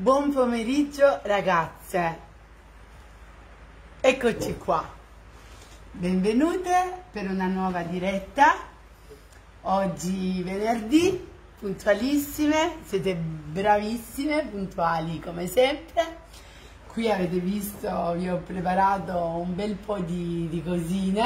Buon pomeriggio ragazze, eccoci qua, benvenute per una nuova diretta. Oggi venerdì, puntualissime, siete bravissime, puntuali come sempre. Qui avete visto, vi ho preparato un bel po' di cosine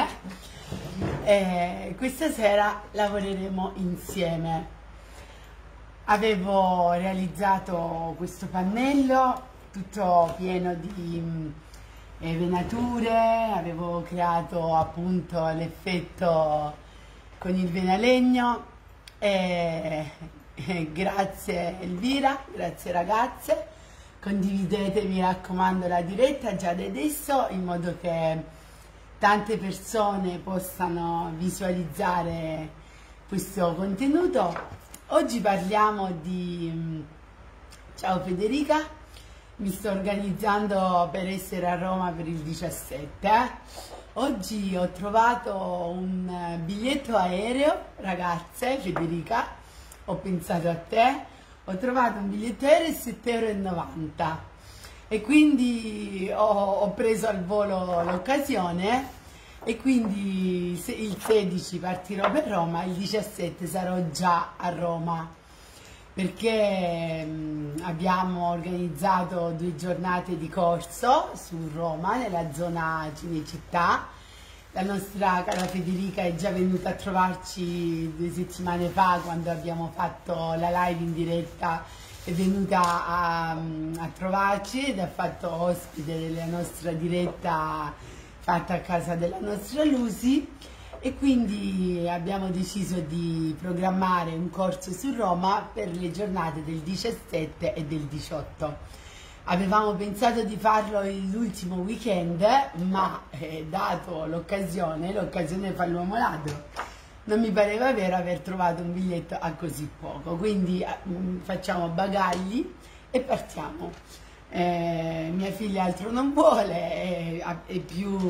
e questa sera lavoreremo insieme. Avevo realizzato questo pannello tutto pieno di venature, avevo creato appunto l'effetto con il venalegno e grazie Elvira, grazie ragazze, condividete mi raccomando la diretta già da adesso in modo che tante persone possano visualizzare questo contenuto. Oggi parliamo di... Ciao Federica, mi sto organizzando per essere a Roma per il 17. Oggi ho trovato un biglietto aereo, ragazze, Federica, ho pensato a te, ho trovato un biglietto aereo a 7,90 € e quindi ho preso al volo l'occasione. E quindi il 16 partirò per Roma, il 17 sarò già a Roma perché abbiamo organizzato 2 giornate di corso su Roma, nella zona Cinecittà. La nostra cara Federica è già venuta a trovarci 2 settimane fa quando abbiamo fatto la live in diretta, è venuta a trovarci ed ha fatto ospite della nostra diretta fatta a casa della nostra Lucy e quindi abbiamo deciso di programmare un corso su Roma per le giornate del 17 e del 18. Avevamo pensato di farlo l'ultimo weekend, ma dato l'occasione fa l'uomo ladro, non mi pareva vero aver trovato un biglietto a così poco, quindi facciamo bagagli e partiamo. Mia figlia altro non vuole, è più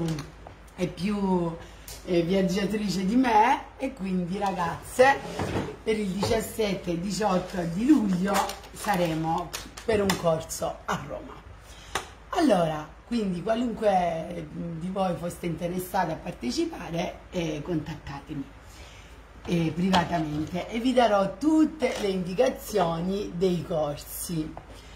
viaggiatrice di me e quindi ragazze per il 17 e 18 di luglio saremo per un corso a Roma. Allora, quindi qualunque di voi foste interessati a partecipare, contattatemi privatamente e vi darò tutte le indicazioni dei corsi.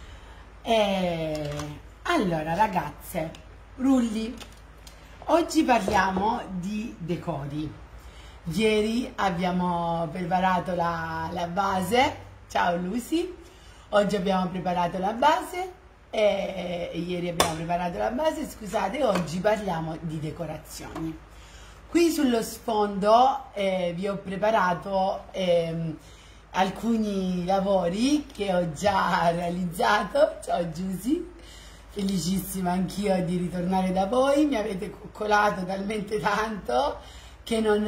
Allora ragazze, rulli, oggi parliamo di decori. Ieri abbiamo preparato la base, ciao Lucy, oggi abbiamo preparato la base e ieri abbiamo preparato la base, scusate, oggi parliamo di decorazioni. Qui sullo sfondo vi ho preparato alcuni lavori che ho già realizzato. Ciao Giusy, felicissima anch'io di ritornare da voi, mi avete coccolato talmente tanto che non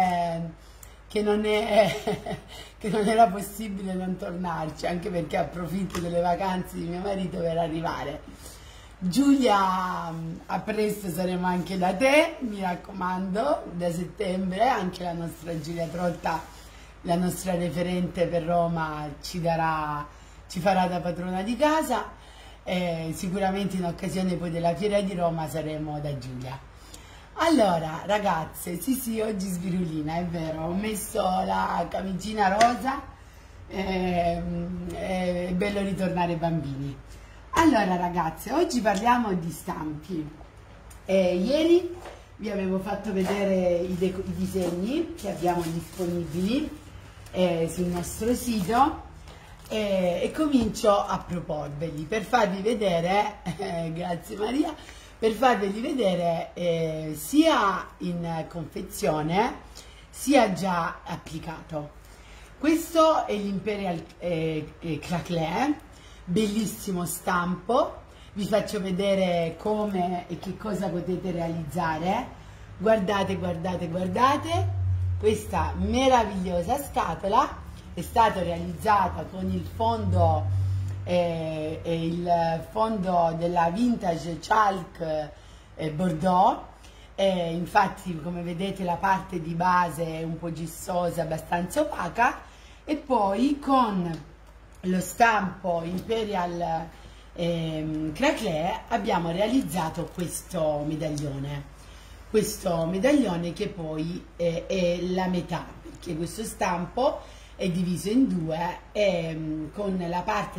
era possibile non tornarci, anche perché approfitto delle vacanze di mio marito per arrivare. Giulia, a presto saremo anche da te, mi raccomando, da settembre anche la nostra Giulia Trotta, la nostra referente per Roma, ci farà da padrona di casa, sicuramente in occasione poi della fiera di Roma saremo da Giulia. Allora ragazze, sì oggi sbirulina, è vero, ho messo la camicina rosa, è bello ritornare bambini. Allora ragazze, oggi parliamo di stampi. Ieri vi avevo fatto vedere i disegni che abbiamo disponibili sul nostro sito e comincio a proporveli per farvi vedere, grazie Maria, per farveli vedere sia in confezione sia già applicato. Questo è l'Imperial Claclet, bellissimo stampo, vi faccio vedere come e che cosa potete realizzare. Guardate, guardate, guardate. Questa meravigliosa scatola è stata realizzata con il fondo della Vintage Chalk Bordeaux. Infatti, come vedete, la parte di base è un po' gissosa, abbastanza opaca, e poi con lo stampo Imperial Craquelin abbiamo realizzato questo medaglione che poi è la metà, perché questo stampo è diviso in due e con la parte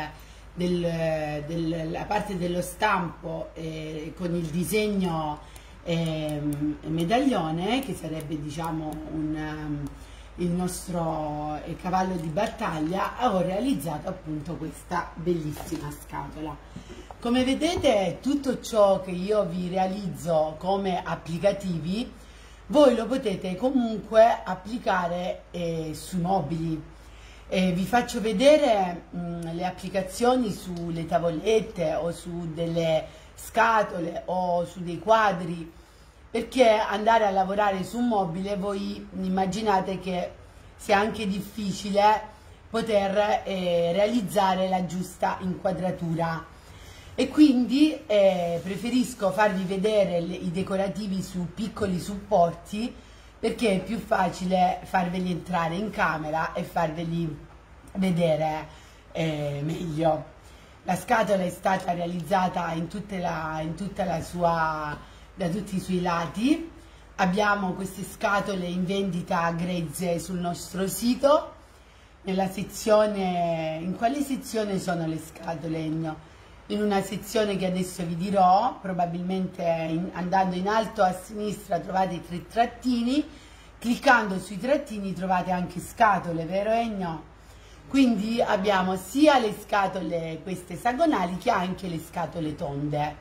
la parte dello stampo con il disegno medaglione, che sarebbe diciamo il nostro cavallo di battaglia, ho realizzato appunto questa bellissima scatola. Come vedete, tutto ciò che io vi realizzo come applicativi voi lo potete comunque applicare sui mobili. Vi faccio vedere le applicazioni sulle tavolette o su delle scatole o su dei quadri, perché andare a lavorare su un mobile voi immaginate che sia anche difficile poter realizzare la giusta inquadratura, e quindi preferisco farvi vedere i decorativi su piccoli supporti, perché è più facile farveli entrare in camera e farveli vedere meglio. La scatola è stata realizzata in tutta la sua, da tutti i suoi lati. Abbiamo queste scatole in vendita a Grezze sul nostro sito. Nella sezione, in quale sezione sono le scatole, Ennio? In una sezione che adesso vi dirò, probabilmente andando in alto a sinistra trovate i 3 trattini, cliccando sui trattini trovate anche scatole, vero Ennio? Quindi abbiamo sia le scatole queste esagonali che anche le scatole tonde.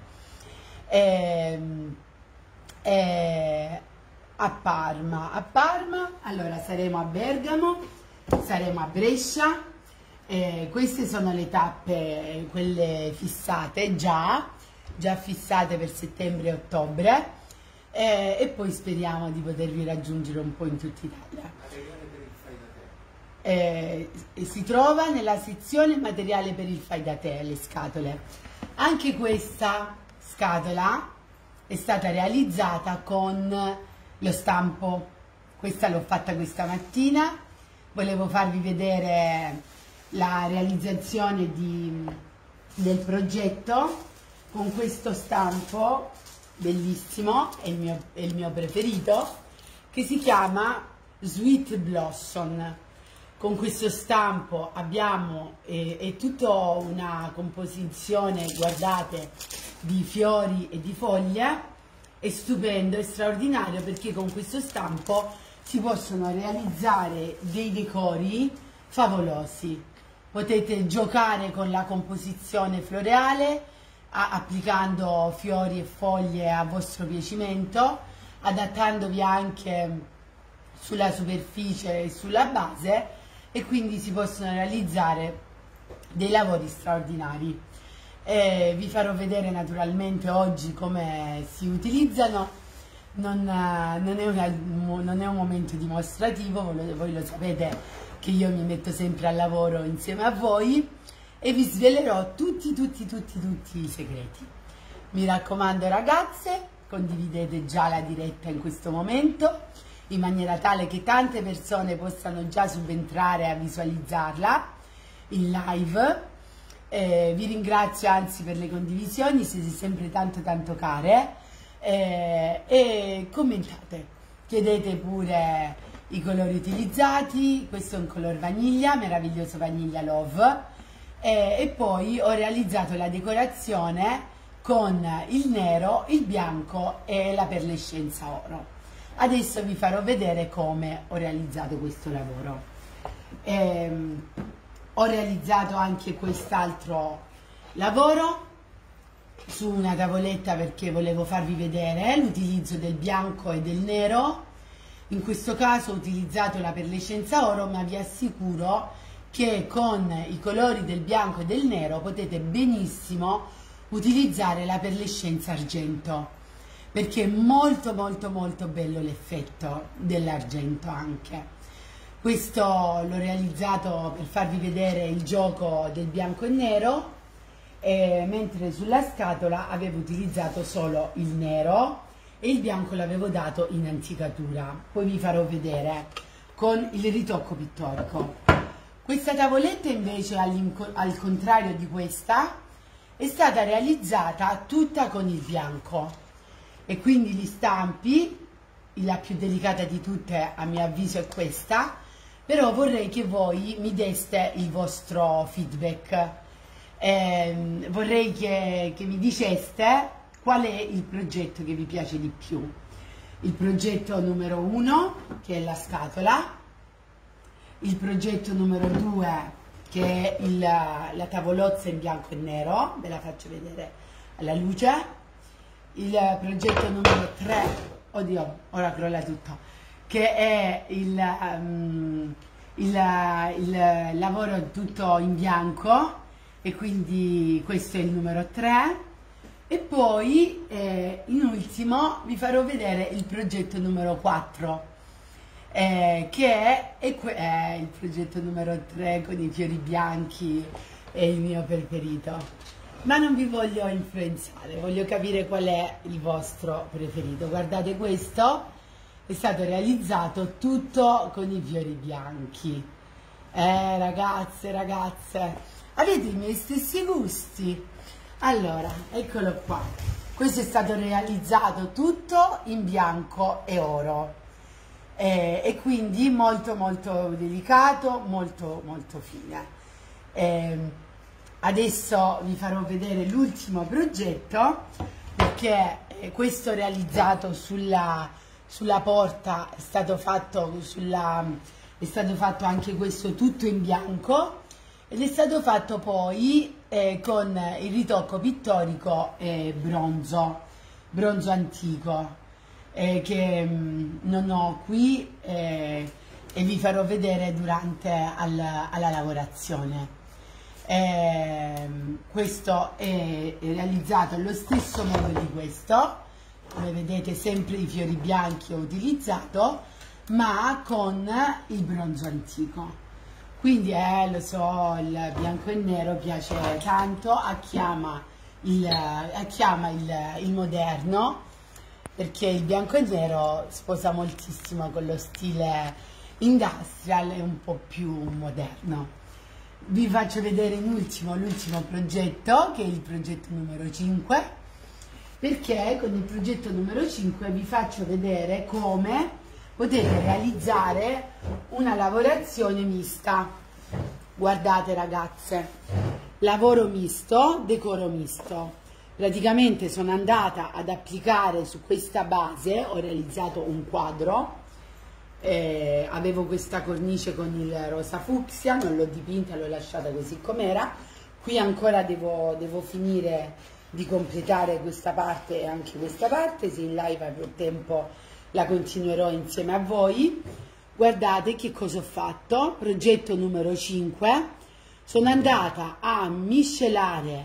A Parma, allora saremo a Bergamo, saremo a Brescia. Queste sono le tappe, quelle fissate, già fissate per settembre e ottobre, e poi speriamo di potervi raggiungere un po' in tutta Italia. Si trova nella sezione materiale per il fai da te, le scatole. Anche questa scatola è stata realizzata con lo stampo. Questa l'ho fatta questa mattina, volevo farvi vedere la realizzazione del progetto con questo stampo bellissimo, è il mio preferito, che si chiama Sweet Blossom. Con questo stampo abbiamo è tutta una composizione, guardate, di fiori e di foglie. È stupendo, è straordinario, perché con questo stampo si possono realizzare dei decori favolosi. Potete giocare con la composizione floreale, applicando fiori e foglie a vostro piacimento, adattandovi anche sulla superficie e sulla base, e quindi si possono realizzare dei lavori straordinari. Vi farò vedere naturalmente oggi come si utilizzano. Non è un momento dimostrativo, voi lo sapete che io mi metto sempre al lavoro insieme a voi, e vi svelerò tutti i segreti. Mi raccomando ragazze, condividete già la diretta in questo momento, in maniera tale che tante persone possano già subentrare a visualizzarla in live. Vi ringrazio anzi per le condivisioni, siete sempre tanto care, e commentate, chiedete pure i colori utilizzati. Questo è un color vaniglia, meraviglioso Vaniglia Love, e poi ho realizzato la decorazione con il nero, il bianco e la perlescenza oro. Adesso vi farò vedere come ho realizzato questo lavoro. Ho realizzato anche quest'altro lavoro su una tavoletta, perché volevo farvi vedere l'utilizzo del bianco e del nero. In questo caso ho utilizzato la perlescenza oro, ma vi assicuro che con i colori del bianco e del nero potete benissimo utilizzare la perlescenza argento, perché è molto bello l'effetto dell'argento anche. Questo l'ho realizzato per farvi vedere il gioco del bianco e nero, mentre sulla scatola avevo utilizzato solo il nero e il bianco l'avevo dato in anticatura. Poi vi farò vedere con il ritocco pittorico. Questa tavoletta invece, al contrario di questa, è stata realizzata tutta con il bianco, e quindi gli stampi, la più delicata di tutte a mio avviso è questa, però vorrei che voi mi deste il vostro feedback, vorrei che mi diceste qual è il progetto che vi piace di più. Il progetto numero 1, che è la scatola, il progetto numero 2, che è la tavolozza in bianco e nero, ve la faccio vedere alla luce, il progetto numero 3, oddio, ora crolla tutto, che è il lavoro tutto in bianco, e quindi questo è il numero 3. E poi in ultimo vi farò vedere il progetto numero 4, che è il progetto numero 3 con i fiori bianchi, è il mio preferito. Ma non vi voglio influenzare, voglio capire qual è il vostro preferito. Guardate, questo è stato realizzato tutto con i fiori bianchi. Ragazze, avete i miei stessi gusti? Allora, eccolo qua. Questo è stato realizzato tutto in bianco e oro, e quindi molto delicato, molto fine. Adesso vi farò vedere l'ultimo progetto, perché questo realizzato sulla porta è stato fatto anche questo tutto in bianco, ed è stato fatto poi con il ritocco pittorico bronzo antico, che non ho qui, e vi farò vedere durante alla lavorazione. Questo è realizzato allo stesso modo di questo, come vedete sempre i fiori bianchi ho utilizzato, ma con il bronzo antico. Quindi lo so, il bianco e nero piace tanto a chi ama il moderno, perché il bianco e nero sposa moltissimo con lo stile industrial e un po' più moderno. Vi faccio vedere in ultimo l'ultimo progetto, che è il progetto numero 5, perché con il progetto numero 5 vi faccio vedere come potete realizzare una lavorazione mista. Guardate ragazze, lavoro misto, decoro misto. Praticamente sono andata ad applicare su questa base, ho realizzato un quadro, avevo questa cornice con il rosa fucsia, non l'ho dipinta, l'ho lasciata così com'era. Qui ancora devo finire di completare questa parte e anche questa parte, se in live avrò tempo la continuerò insieme a voi. Guardate che cosa ho fatto. Progetto numero 5, sono andata a miscelare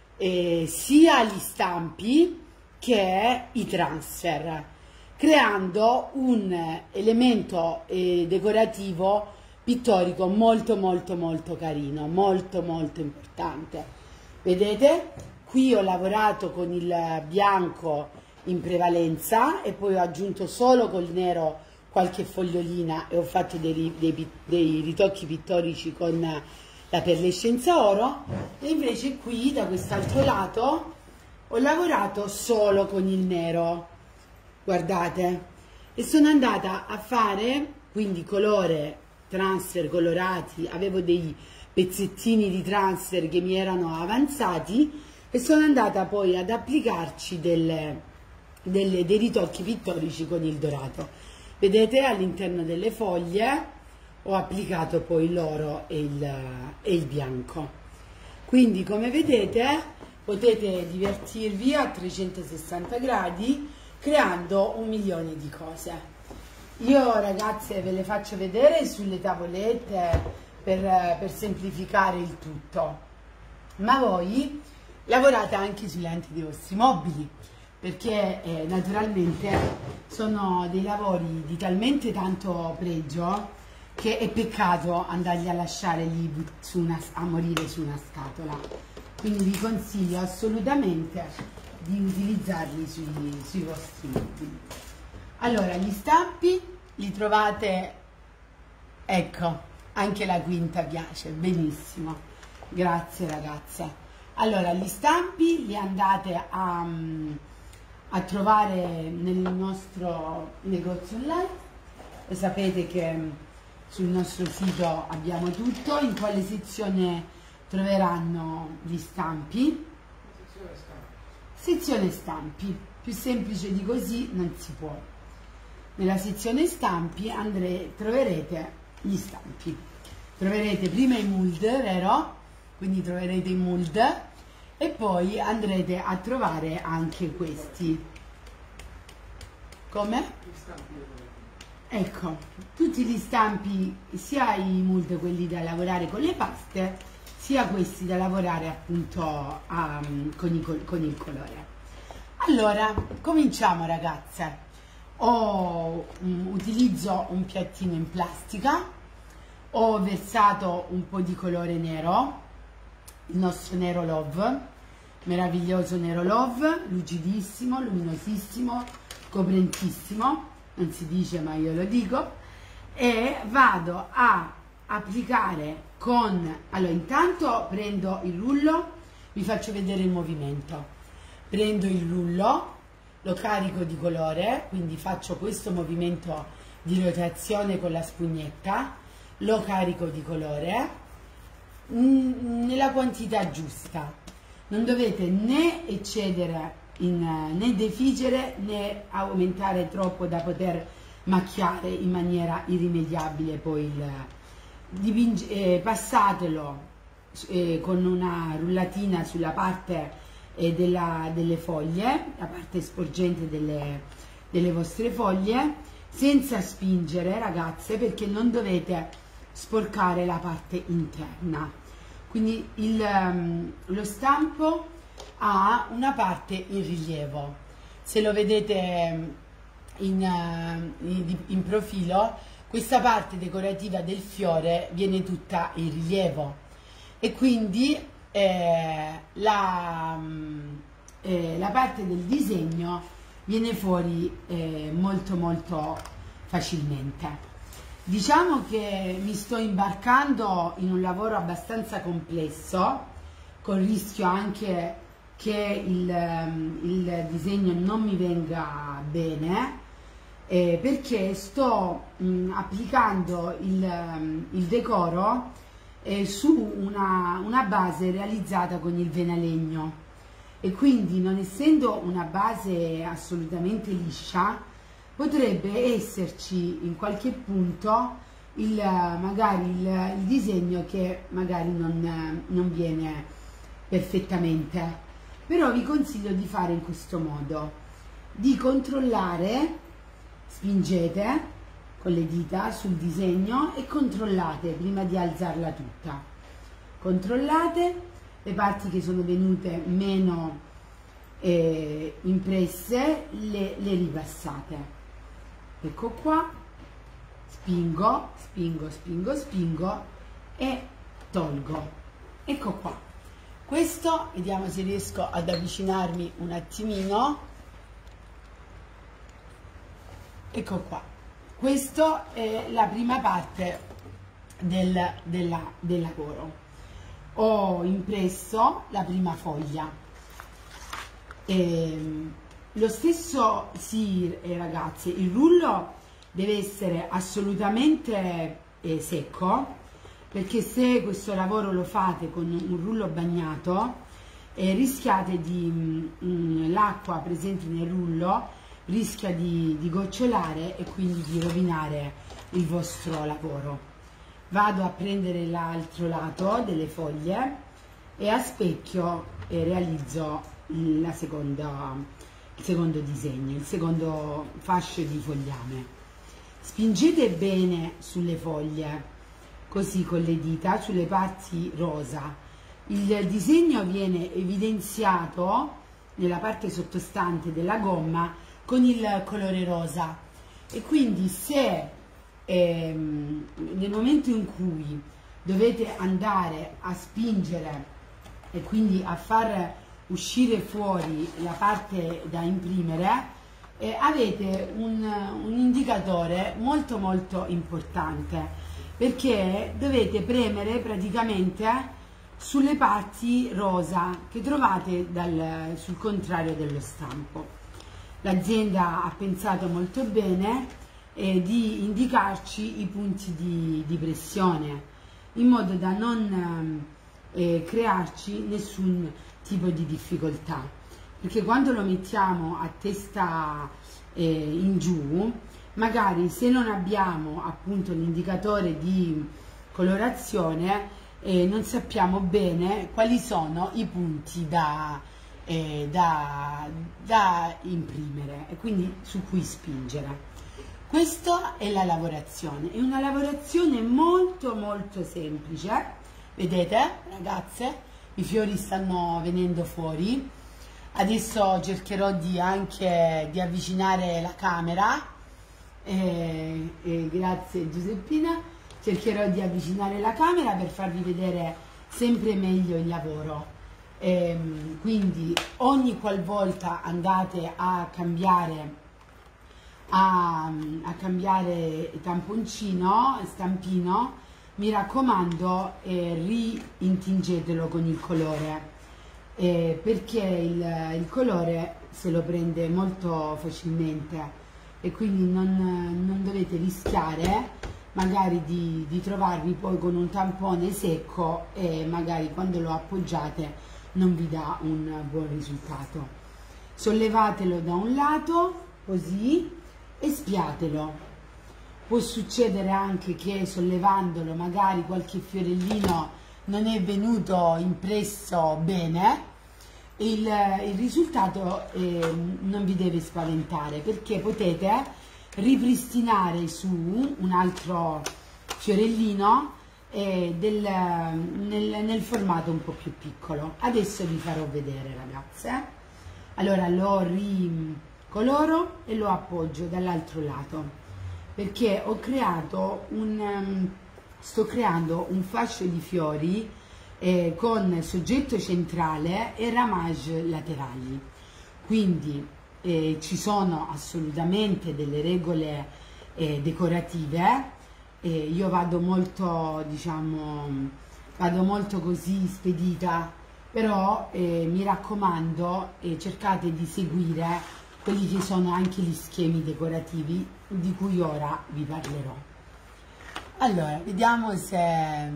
sia gli stampi che i transfer, creando un elemento decorativo pittorico molto carino, molto importante. Vedete, qui ho lavorato con il bianco in prevalenza e poi ho aggiunto solo col nero qualche fogliolina e ho fatto dei ritocchi pittorici con la perlescenza oro, e invece qui da quest'altro lato ho lavorato solo con il nero, guardate, e sono andata a fare quindi colore transfer colorati, avevo dei pezzettini di transfer che mi erano avanzati e sono andata poi ad applicarci dei ritocchi pittorici con il dorato. Vedete, all'interno delle foglie ho applicato poi l'oro e il bianco. Quindi come vedete potete divertirvi a 360 gradi creando un milione di cose. Io ragazze ve le faccio vedere sulle tavolette per semplificare il tutto, ma voi lavorate anche sugli ante dei vostri mobili, perché naturalmente sono dei lavori di talmente tanto pregio che è peccato andarli a lasciare lì a morire su una scatola. Quindi vi consiglio assolutamente di utilizzarli sui vostri mobili. Allora, gli stampi li trovate, ecco, anche la quinta piace, benissimo, grazie ragazze. Allora, gli stampi li andate a trovare nel nostro negozio online, e sapete che sul nostro sito abbiamo tutto. In quale sezione troveranno gli stampi? Sezione stampi, più semplice di così non si può. Nella sezione stampi troverete gli stampi. Troverete prima i mold, vero? Quindi troverete i mold e poi andrete a trovare anche questi. Come? Ecco, tutti gli stampi, sia i mold, quelli da lavorare con le paste, sia questi da lavorare appunto con il colore. Allora, cominciamo ragazze. Utilizzo un piattino in plastica, ho versato un po' di colore nero, il nostro Nero Love, meraviglioso Nero Love, lucidissimo, luminosissimo, coprentissimo, non si dice ma io lo dico, e vado a applicare allora intanto prendo il rullo, vi faccio vedere il movimento, prendo il rullo, lo carico di colore, quindi faccio questo movimento di rotazione con la spugnetta, lo carico di colore nella quantità giusta, non dovete né eccedere né deficere né aumentare troppo da poter macchiare in maniera irrimediabile poi passatelo con una rullatina sulla parte delle foglie, la parte sporgente delle vostre foglie, senza spingere ragazze, perché non dovete sporcare la parte interna. Quindi lo stampo ha una parte in rilievo, se lo vedete in profilo, questa parte decorativa del fiore viene tutta in rilievo e quindi la parte del disegno viene fuori molto molto facilmente. Diciamo che mi sto imbarcando in un lavoro abbastanza complesso, con il rischio anche che il disegno non mi venga bene, perché sto applicando il decoro su una base realizzata con il venalegno, e quindi, non essendo una base assolutamente liscia, potrebbe esserci in qualche punto magari il disegno che magari non viene perfettamente. Però vi consiglio di fare in questo modo, di controllare, spingete con le dita sul disegno e controllate prima di alzarla tutta, controllate le parti che sono venute meno impresse, le ripassate. Ecco qua, spingo, spingo, spingo, spingo e tolgo. Ecco qua. Questo, vediamo se riesco ad avvicinarmi un attimino. Ecco qua. Questo è la prima parte del lavoro. Ho impresso la prima foglia. Lo stesso, sì ragazzi, il rullo deve essere assolutamente secco, perché se questo lavoro lo fate con un rullo bagnato rischiate l'acqua presente nel rullo rischia di gocciolare e quindi di rovinare il vostro lavoro. Vado a prendere l'altro lato delle foglie e a specchio realizzo il secondo disegno, il secondo fascio di fogliame. Spingete bene sulle foglie, così con le dita, sulle parti rosa. Il disegno viene evidenziato nella parte sottostante della gomma con il colore rosa, e quindi se nel momento in cui dovete andare a spingere e quindi a far uscire fuori la parte da imprimere, avete un indicatore molto molto importante, perché dovete premere praticamente sulle parti rosa che trovate sul contrario dello stampo. L'azienda ha pensato molto bene di indicarci i punti di pressione in modo da non crearci nessun tipo di difficoltà, perché quando lo mettiamo a testa in giù, magari se non abbiamo appunto l'indicatore di colorazione non sappiamo bene quali sono i punti da imprimere e quindi su cui spingere. Questa è la lavorazione, è una lavorazione molto molto semplice, vedete ragazze, i fiori stanno venendo fuori. Adesso cercherò anche di avvicinare la camera, grazie Giuseppina, cercherò di avvicinare la camera per farvi vedere sempre meglio il lavoro. Quindi ogni qualvolta andate a cambiare tamponcino, stampino, mi raccomando rintingetelo con il colore, perché il colore se lo prende molto facilmente e quindi non dovete rischiare magari di trovarvi poi con un tampone secco e magari quando lo appoggiate non vi dà un buon risultato. Sollevatelo da un lato così e spiatelo. Può succedere anche che sollevandolo magari qualche fiorellino non è venuto impresso bene, il risultato non vi deve spaventare, perché potete ripristinare su un altro fiorellino nel formato un po' più piccolo. Adesso vi farò vedere ragazze. Allora lo ricoloro e lo appoggio dall'altro lato, perché sto creando un fascio di fiori con soggetto centrale e ramage laterali, quindi ci sono assolutamente delle regole decorative. Io vado molto, vado molto così spedita, però mi raccomando, cercate di seguire quelli che sono anche gli schemi decorativi di cui ora vi parlerò. Allora, vediamo se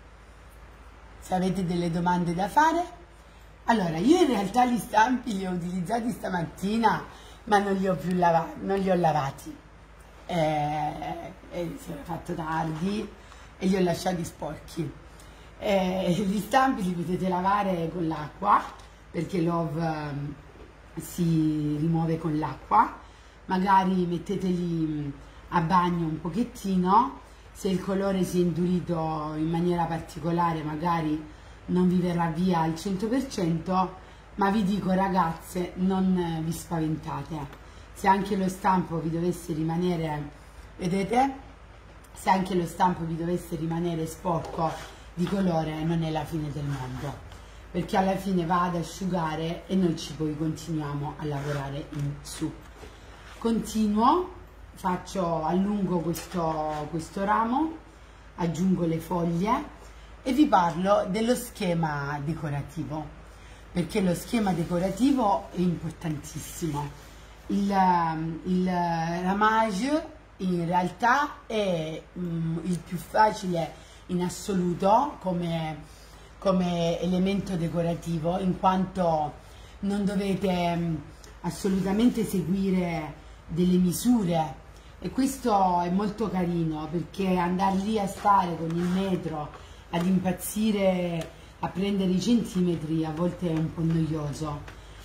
avete delle domande da fare. Allora, io in realtà gli stampi li ho utilizzati stamattina, ma non li ho lavati. Si era fatto tardi e li ho lasciati sporchi. Gli stampi li potete lavare con l'acqua, perché l'ove si rimuove con l'acqua. Magari metteteli a bagno un pochettino. Se il colore si è indurito in maniera particolare magari non vi verrà via al 100%, ma vi dico ragazze, non vi spaventate. Se anche lo stampo vi dovesse rimanere, vedete? Se anche lo stampo vi dovesse rimanere sporco di colore, non è la fine del mondo, perché alla fine va ad asciugare e noi poi continuiamo a lavorare in su. Continuo. Allungo questo ramo, aggiungo le foglie e vi parlo dello schema decorativo, perché lo schema decorativo è importantissimo. Il ramage in realtà è il più facile in assoluto come elemento decorativo, in quanto non dovete assolutamente seguire delle misure. E questo è molto carino, perché andare lì a stare con il metro ad impazzire a prendere i centimetri a volte è un po' noioso.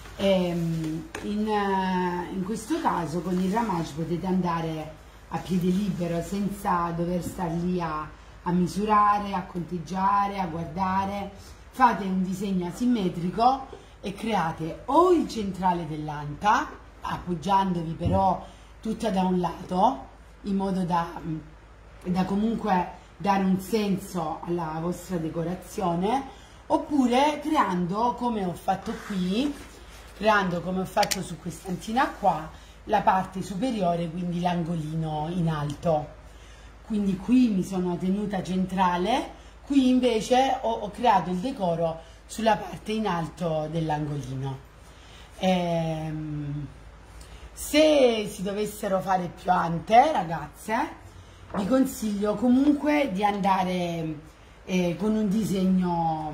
In questo caso con il ramage potete andare a piede libero senza dover star lì a misurare, a conteggiare, a guardare. Fate un disegno asimmetrico e create o il centrale dell'anta, appoggiandovi però tutta da un lato, in modo da comunque dare un senso alla vostra decorazione, oppure creando come ho fatto qui, come ho fatto su quest'antina qua, la parte superiore, quindi l'angolino in alto. Quindi qui mi sono tenuta centrale, Qui invece ho creato il decoro sulla parte in alto dell'angolino. Se si dovessero fare piante, ragazze, vi consiglio comunque di andare con un disegno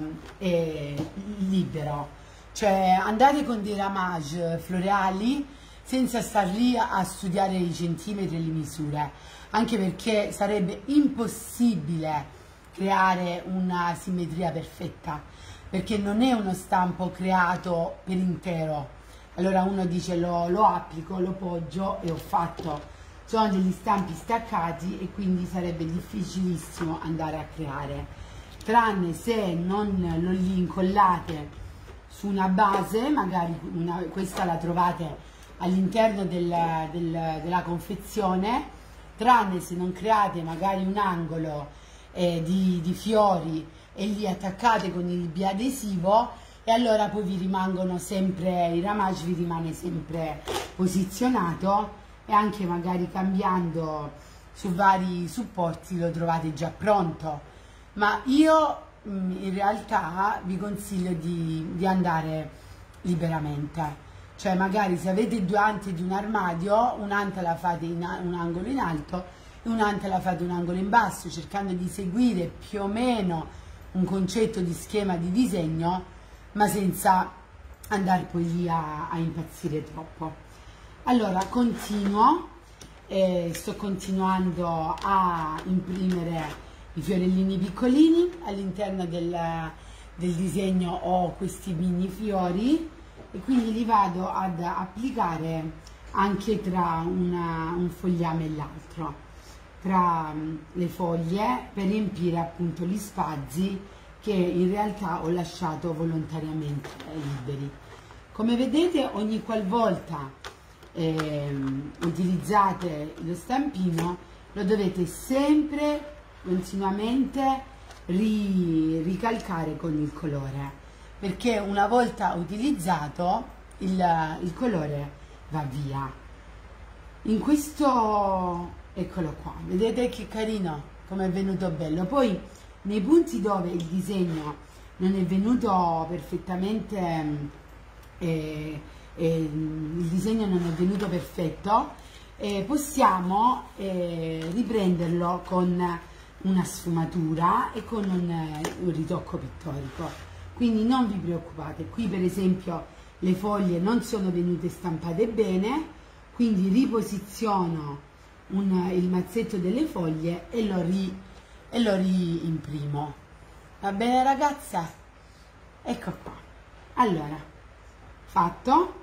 libero, cioè andate con dei ramage floreali senza star lì a studiare i centimetri e le misure, anche perché sarebbe impossibile creare una simmetria perfetta, perché non è uno stampo creato per intero. Allora uno dice lo applico, lo poggio e ho fatto. Sono degli stampi staccati e quindi sarebbe difficilissimo andare a creare, tranne se non lo incollate su una base, magari questa la trovate all'interno della confezione, tranne se non create magari un angolo di fiori e li attaccate con il biadesivo, e allora poi vi rimangono sempre, il ramage vi rimane sempre posizionato, e anche magari cambiando su vari supporti lo trovate già pronto. Ma io in realtà vi consiglio di andare liberamente, cioè magari se avete due ante di un armadio, un'anta la fate in un angolo in alto e un'anta la fate un angolo in basso, cercando di seguire più o meno un concetto di schema di disegno, ma senza andare poi lì a impazzire troppo. Allora continuo, sto continuando a imprimere i fiorellini piccolini. All'interno del disegno ho questi mini fiori e quindi li vado ad applicare anche tra un fogliame e l'altro, tra le foglie, per riempire appunto gli spazi che in realtà ho lasciato volontariamente liberi. Come vedete, ogni qualvolta utilizzate lo stampino lo dovete sempre continuamente ricalcare con il colore, perché una volta utilizzato il colore va via. In questo, eccolo qua, vedete che carino, come è venuto bello. Poi nei punti dove il disegno non è venuto perfettamente, il disegno non è venuto perfetto, possiamo riprenderlo con una sfumatura e con un ritocco pittorico. Quindi non vi preoccupate, qui per esempio le foglie non sono venute stampate bene, quindi riposiziono il mazzetto delle foglie e lo riimprimo. Va bene ragazza? Ecco qua. Allora, fatto,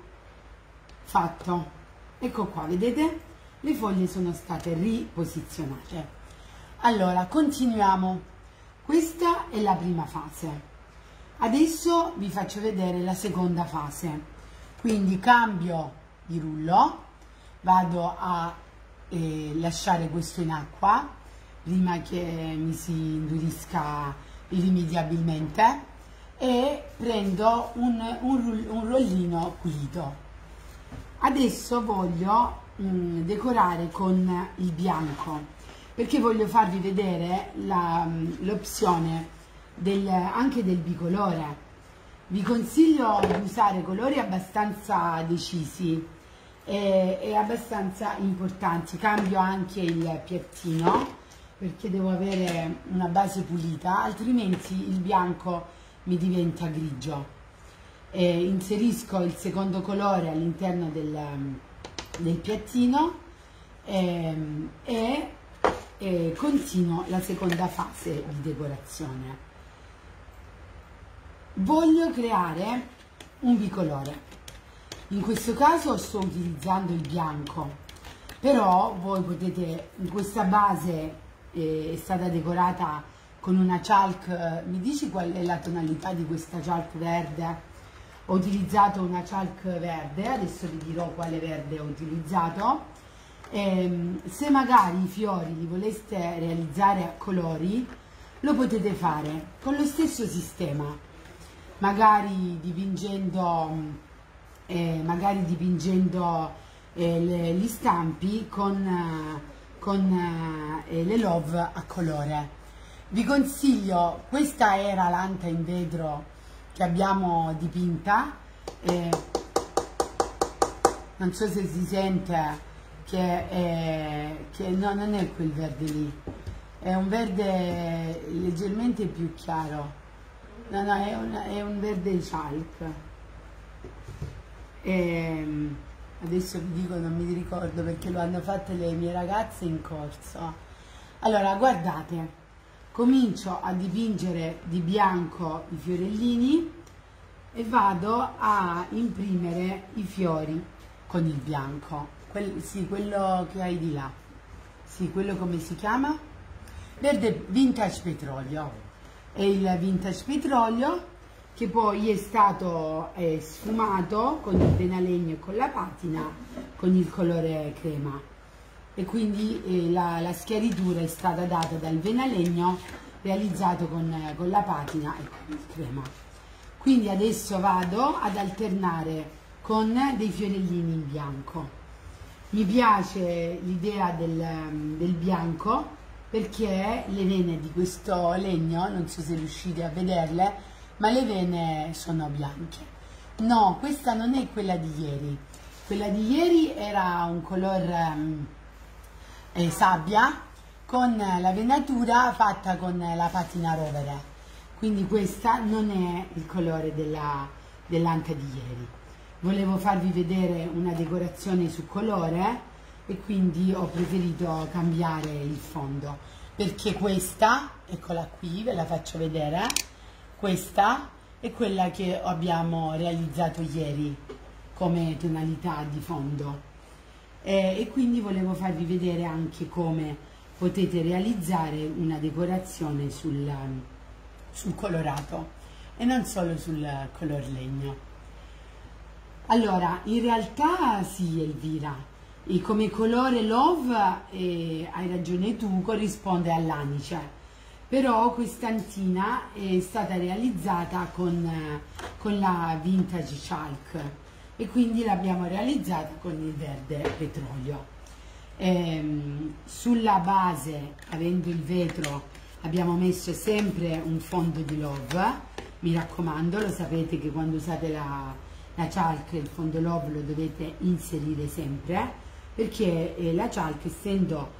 ecco qua, vedete? Le foglie sono state riposizionate. Allora, continuiamo. Questa è la prima fase. Adesso vi faccio vedere la seconda fase. Quindi cambio di rullo, vado a lasciare questo in acqua prima che mi si indurisca irrimediabilmente, e prendo un rollino pulito. Adesso voglio decorare con il bianco, perché voglio farvi vedere l'opzione anche del bicolore. Vi consiglio di usare colori abbastanza decisi e abbastanza importanti. Cambio anche il piattino perché devo avere una base pulita, altrimenti il bianco mi diventa grigio. Inserisco il secondo colore all'interno del piattino e continuo la seconda fase di decorazione. Voglio creare un bicolore. In questo caso sto utilizzando il bianco, però voi potete, questa base è stata decorata con una chalk. Mi dici qual è la tonalità di questa chalk verde? Ho utilizzato una chalk verde, adesso vi dirò quale verde ho utilizzato. Se magari i fiori li voleste realizzare a colori, lo potete fare con lo stesso sistema, magari dipingendo gli stampi con le love a colore. Vi consiglio, questa era l'anta in vetro che abbiamo dipinta, non so se si sente che no, non è quel verde lì, è un verde leggermente più chiaro, no, no, è un verde chalk. Adesso vi dico, non mi ricordo perché lo hanno fatto le mie ragazze in corso. Allora, guardate, comincio a dipingere di bianco i fiorellini e vado a imprimere i fiori con il bianco. Sì, quello che hai di là. Sì, quello come si chiama? Verde Vintage Petrolio. È il Vintage Petrolio che poi è stato sfumato con il venalegno e con la patina con il colore crema, e quindi la schiaritura è stata data dal venalegno realizzato con la patina e con il crema. Quindi adesso vado ad alternare con dei fiorellini in bianco. Mi piace l'idea del bianco perché le vene di questo legno, non so se riuscite a vederle, ma le vene sono bianche. No, questa non è quella di ieri. Quella di ieri era un color sabbia con la venatura fatta con la patina rovere. Quindi questa non è il colore dell'anta di ieri. Volevo farvi vedere una decorazione su colore e quindi ho preferito cambiare il fondo, perché questa, eccola qui, ve la faccio vedere, questa è quella che abbiamo realizzato ieri come tonalità di fondo, e quindi volevo farvi vedere anche come potete realizzare una decorazione sul colorato e non solo sul color legno. Allora, in realtà sì, Elvira, e come colore Love, hai ragione tu, corrisponde all'anice, però quest'antina è stata realizzata con la Vintage Chalk e quindi l'abbiamo realizzata con il verde petrolio. Sulla base, avendo il vetro, abbiamo messo sempre un fondo di Love, mi raccomando, lo sapete che quando usate la chalk, il fondo Love lo dovete inserire sempre, perché la chalk, essendo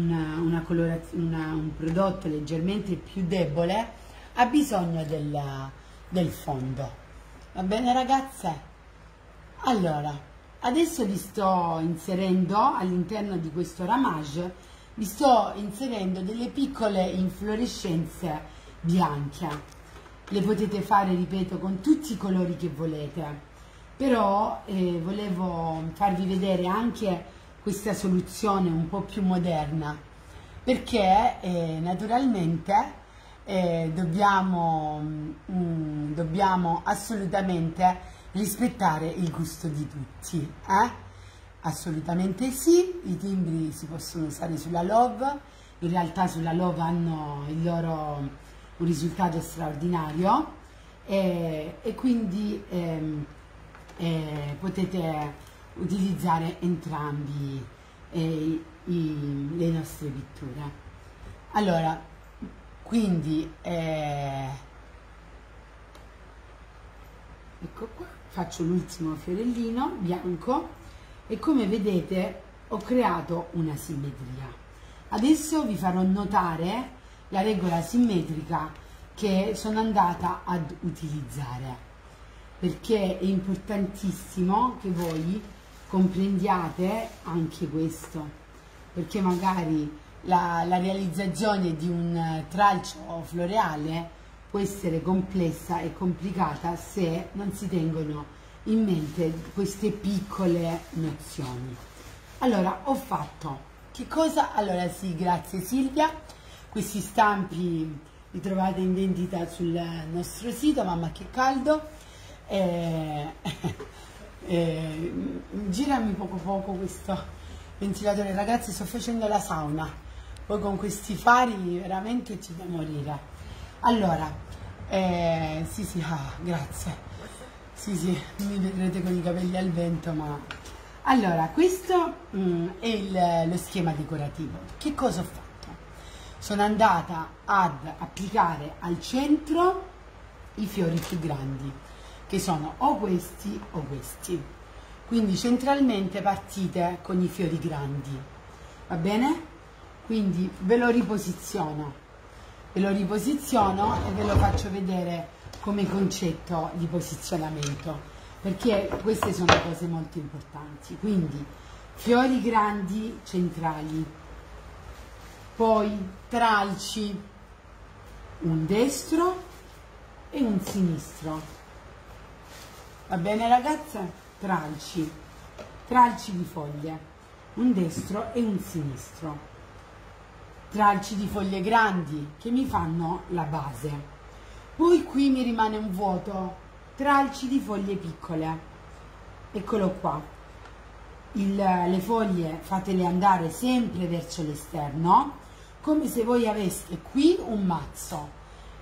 un prodotto leggermente più debole, ha bisogno del fondo. Va bene ragazze? Allora, adesso vi sto inserendo all'interno di questo ramage, vi sto inserendo delle piccole inflorescenze bianche. Le potete fare, ripeto, con tutti i colori che volete, però volevo farvi vedere anche questa soluzione un po' più moderna, perché naturalmente dobbiamo assolutamente rispettare il gusto di tutti, assolutamente sì. I timbri si possono usare sulla Love, in realtà sulla Love hanno un risultato straordinario, e quindi potete utilizzare entrambi le nostre pitture. Allora, quindi ecco qua, faccio l'ultimo fiorellino bianco e come vedete ho creato una simmetria. Adesso vi farò notare la regola simmetrica che sono andata ad utilizzare, perché è importantissimo che voi comprendiate anche questo, perché magari la realizzazione di un tralcio floreale può essere complessa e complicata se non si tengono in mente queste piccole nozioni. Allora, ho fatto che cosa? Allora sì, grazie Silvia, questi stampi li trovate in vendita sul nostro sito, mamma che caldo. Girami poco questo ventilatore, ragazzi, sto facendo la sauna, poi con questi fari veramente ci da morire. Allora sì, grazie, sì, mi vedrete con i capelli al vento, ma allora questo è lo schema decorativo. Che cosa ho fatto? sono andata ad applicare al centro i fiori più grandi, che sono o questi o questi. Quindi centralmente partite con i fiori grandi, va bene? Quindi ve lo riposiziono e ve lo faccio vedere come concetto di posizionamento, perché queste sono cose molto importanti. Quindi fiori grandi centrali, poi tralci, un destro e un sinistro, va bene ragazze? Tralci di foglie, un destro e un sinistro, tralci di foglie grandi che mi fanno la base, poi qui mi rimane un vuoto, tralci di foglie piccole, eccolo qua. Le foglie fatele andare sempre verso l'esterno, come se voi aveste qui un mazzo,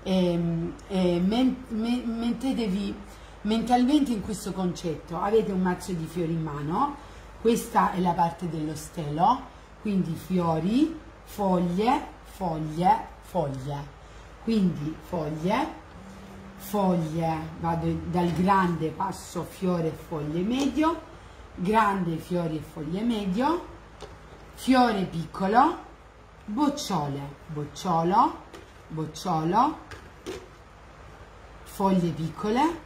mettetevi mentalmente in questo concetto. Avete un mazzo di fiori in mano, questa è la parte dello stelo, quindi fiori, foglie, foglie, foglie, quindi foglie, vado dal grande, passo fiore, foglie, medio, grande, fiori e foglie, medio, fiore piccolo, bocciole, bocciolo, bocciolo, foglie piccole,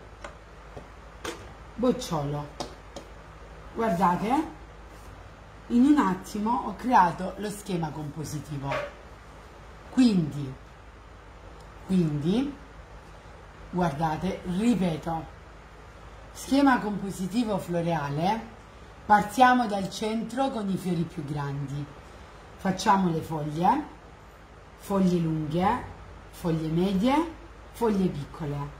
bocciolo. Guardate, in un attimo ho creato lo schema compositivo. Quindi guardate, ripeto, schema compositivo floreale, partiamo dal centro con i fiori più grandi, facciamo le foglie, foglie lunghe, foglie medie, foglie piccole,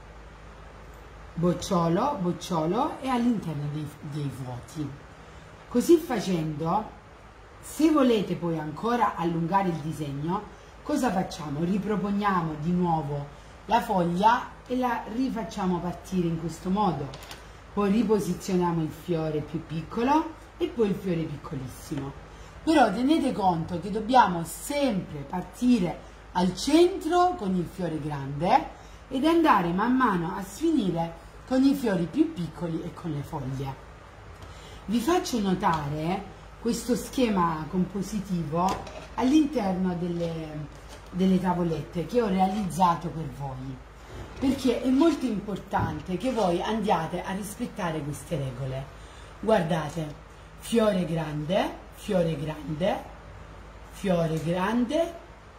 bocciolo, bocciolo e all'interno dei vuoti. Così facendo, se volete poi ancora allungare il disegno, cosa facciamo? Riproponiamo di nuovo la foglia e la rifacciamo partire in questo modo. Poi riposizioniamo il fiore più piccolo e poi il fiore piccolissimo. Però tenete conto che dobbiamo sempre partire al centro con il fiore grande ed andare man mano a sfinire con i fiori più piccoli e con le foglie. Vi faccio notare questo schema compositivo all'interno delle tavolette che ho realizzato per voi, perché è molto importante che voi andiate a rispettare queste regole. Guardate, fiore grande, fiore grande, fiore grande,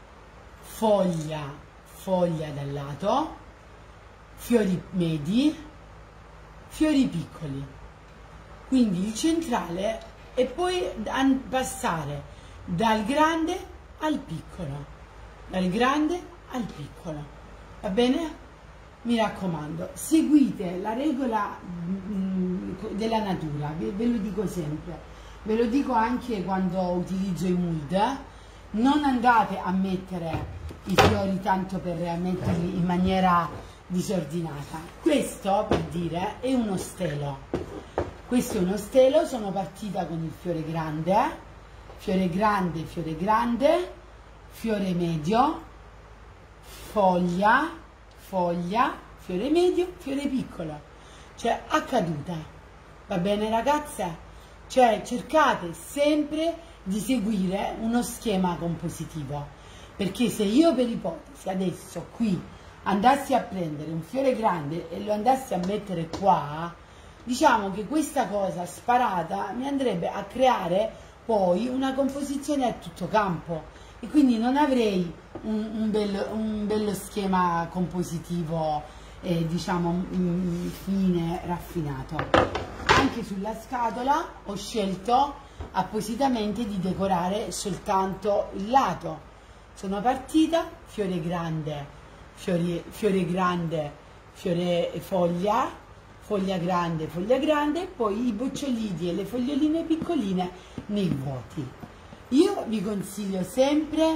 foglia, foglia dal lato, fiori medi, fiori piccoli, quindi il centrale, e poi passare dal grande al piccolo, dal grande al piccolo, va bene? Mi raccomando, seguite la regola della natura, ve lo dico sempre, ve lo dico anche quando utilizzo i mood, non andate a mettere i fiori tanto per metterli in maniera disordinata. Questo, per dire, è uno stelo. Questo è uno stelo, sono partita con il fiore grande, fiore grande, fiore grande, fiore medio, foglia, foglia, fiore medio, fiore piccolo, cioè a caduta, va bene ragazze? Cioè cercate sempre di seguire uno schema compositivo, perché se io per ipotesi adesso qui andassi a prendere un fiore grande e lo andassi a mettere qua, diciamo che questa cosa sparata mi andrebbe a creare poi una composizione a tutto campo e quindi non avrei un bello schema compositivo, diciamo fine, raffinato. Anche sulla scatola ho scelto appositamente di decorare soltanto il lato. Sono partita, fiore grande, fiore grande, fiore foglia, foglia grande, poi i bocciolini e le foglioline piccoline nei vuoti. Io vi consiglio sempre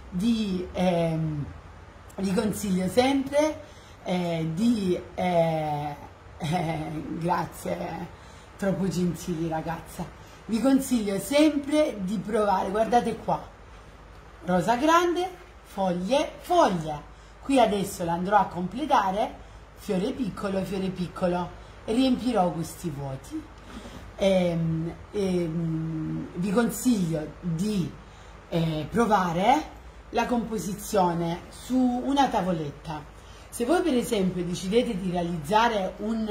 grazie, troppo gentili ragazza, vi consiglio sempre di provare, guardate qua, rosa grande, foglie, foglie. Qui adesso l'andrò a completare, fiore piccolo, e riempirò questi vuoti. Vi consiglio di provare la composizione su una tavoletta. Se voi per esempio decidete di realizzare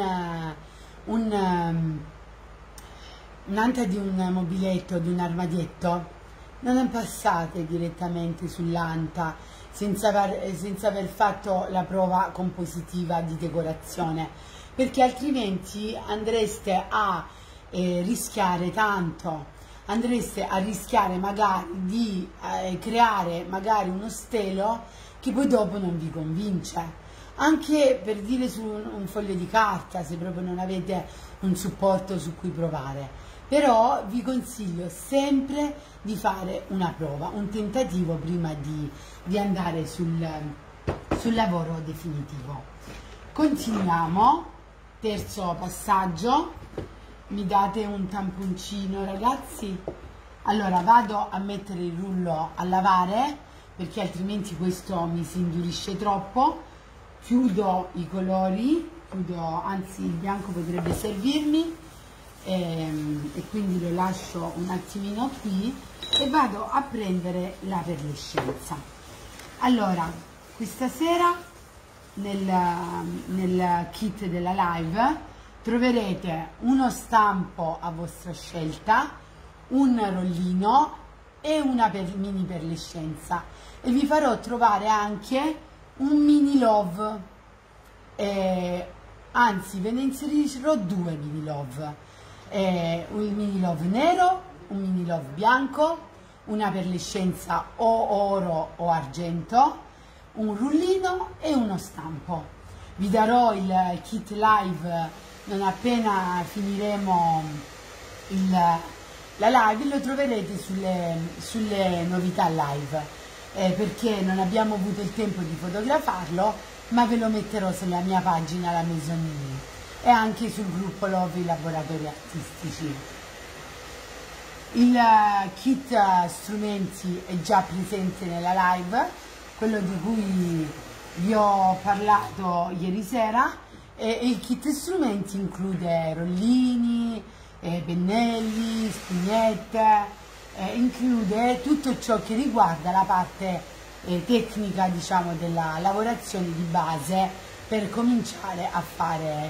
un'anta di un mobiletto, di un armadietto, non passate direttamente sull'anta senza aver fatto la prova compositiva di decorazione, perché altrimenti andreste a rischiare tanto, andreste a rischiare magari di creare magari uno stelo che poi dopo non vi convince. Anche per dire su un foglio di carta, se proprio non avete un supporto su cui provare. Però vi consiglio sempre di fare una prova, un tentativo prima di andare sul lavoro definitivo. Continuiamo, terzo passaggio, mi date un tamponcino ragazzi? Allora vado a mettere il rullo a lavare perché altrimenti questo mi si indurisce troppo. Chiudo i colori, anzi il bianco potrebbe servirmi, e quindi lo lascio un attimino qui e vado a prendere la perlescenza. Allora, questa sera nel kit della live troverete uno stampo a vostra scelta, un rollino e una mini perlescenza, e vi farò trovare anche un mini love, anzi ve ne inserirò due mini love, un mini love nero, un mini love bianco, una perlescenza o oro o argento, un rullino e uno stampo. Vi darò il kit live non appena finiremo la live, lo troverete sulle novità live. Perché non abbiamo avuto il tempo di fotografarlo, ma ve lo metterò sulla mia pagina La Maison Nuit e anche sul gruppo Love i laboratori artistici. Il kit strumenti è già presente nella live, quello di cui vi ho parlato ieri sera, e il kit strumenti include rollini, pennelli, spugnette, include tutto ciò che riguarda la parte tecnica, diciamo, della lavorazione di base per cominciare a fare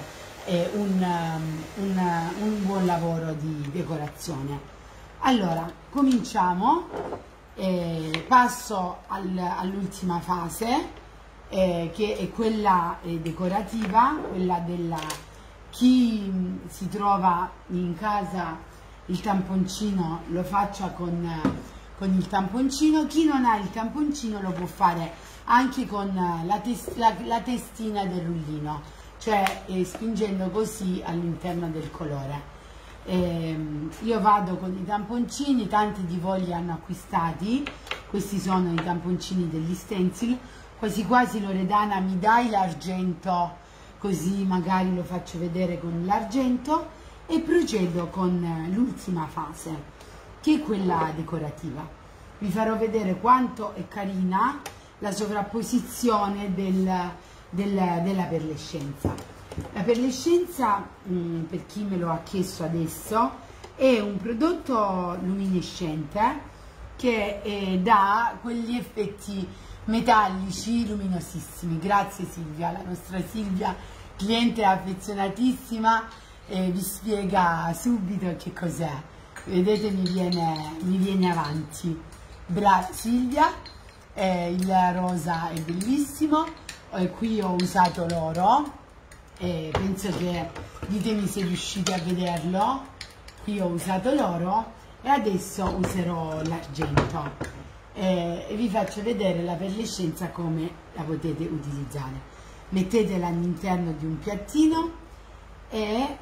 un buon lavoro di decorazione. Allora, cominciamo, passo all'ultima fase, che è quella decorativa, quella della chi si trova in casa il tamponcino lo faccia con il tamponcino, chi non ha il tamponcino lo può fare anche con la testina del rullino, cioè spingendo così all'interno del colore. Io vado con i tamponcini, tanti di voi li hanno acquistati, questi sono i tamponcini degli stencil. Quasi quasi Loredana mi dai l'argento, così magari lo faccio vedere con l'argento, e procedo con l'ultima fase, che è quella decorativa. Vi farò vedere quanto è carina la sovrapposizione della perlescenza. La perlescenza, per chi me lo ha chiesto adesso, è un prodotto luminescente che dà quegli effetti metallici luminosissimi. Grazie Silvia, la nostra Silvia, cliente affezionatissima, vi spiega subito che cos'è. Vedete, mi viene avanti. Brava Silvia, il rosa è bellissimo, qui ho usato l'oro, penso che, ditemi se riuscite a vederlo, qui ho usato l'oro e adesso userò l'argento, e vi faccio vedere la perlescenza come la potete utilizzare. Mettetela all'interno di un piattino e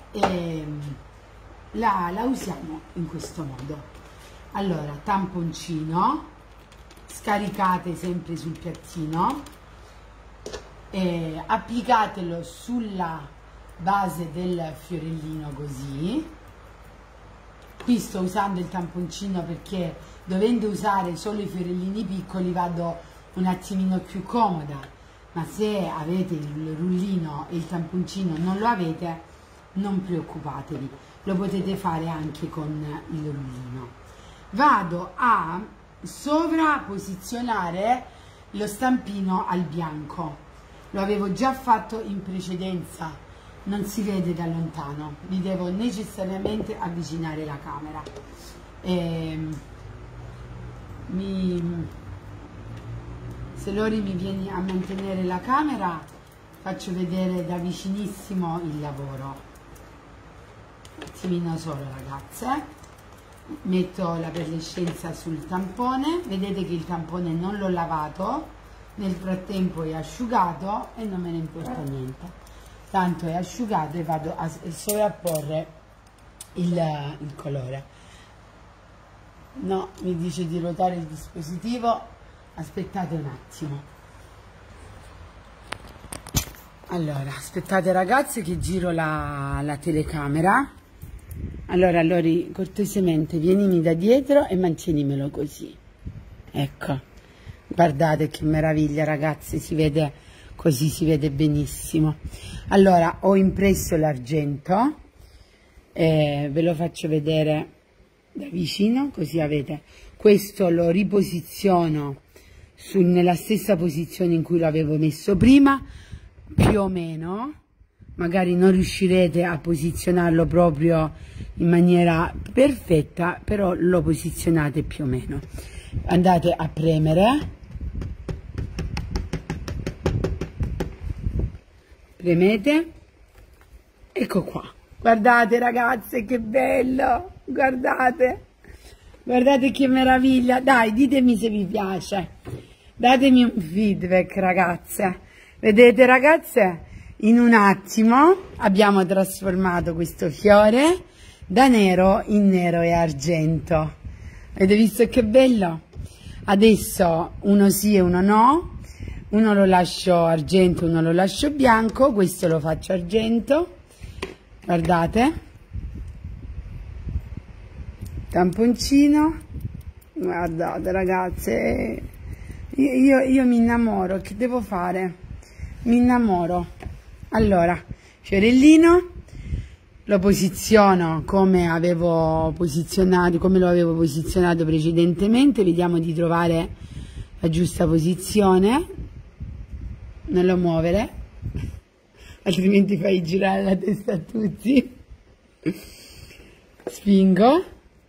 la usiamo in questo modo. Allora, tamponcino, scaricate sempre sul piattino, applicatelo sulla base del fiorellino così, Qui sto usando il tamponcino perché dovendo usare solo i fiorellini piccoli vado un attimino più comoda, ma se avete il rullino e il tamponcino non lo avete, non preoccupatevi, lo potete fare anche con il rullino. Vado a sovrapposizionare lo stampino al bianco, lo avevo già fatto in precedenza, non si vede da lontano, vi devo necessariamente avvicinare la camera. Se Lori mi vieni a mantenere la camera, faccio vedere da vicinissimo il lavoro. Un attimino solo, ragazze. Metto la perlescenza sul tampone, vedete che il tampone non l'ho lavato, nel frattempo è asciugato e non me ne importa niente, tanto è asciugato e vado a sovrapporre il colore. No, mi dice di ruotare il dispositivo, aspettate un attimo. Allora, aspettate ragazze che giro la telecamera. Allora, Lori, cortesemente vienimi da dietro e mantienimelo così. Ecco, guardate che meraviglia ragazzi, si vede così, si vede benissimo. Allora, ho impresso l'argento, ve lo faccio vedere da vicino, così avete. Questo lo riposiziono nella stessa posizione in cui l'avevo messo prima, più o meno. Magari non riuscirete a posizionarlo proprio in maniera perfetta, però lo posizionate più o meno. Andate a premere, premete, ecco qua. Guardate ragazze che bello, guardate, guardate che meraviglia. Dai, ditemi se vi piace, datemi un feedback ragazze. Vedete ragazze? In un attimo abbiamo trasformato questo fiore da nero in nero e argento. Avete visto che bello? Adesso uno sì e uno no, uno lo lascio argento, uno lo lascio bianco, questo lo faccio argento, guardate, tamponcino, guardate ragazze, io mi innamoro, che devo fare? Mi innamoro. Allora, fiorellino, lo posiziono come avevo posizionato, come lo avevo posizionato precedentemente, vediamo di trovare la giusta posizione, non lo muovere, altrimenti fai girare la testa a tutti. Spingo,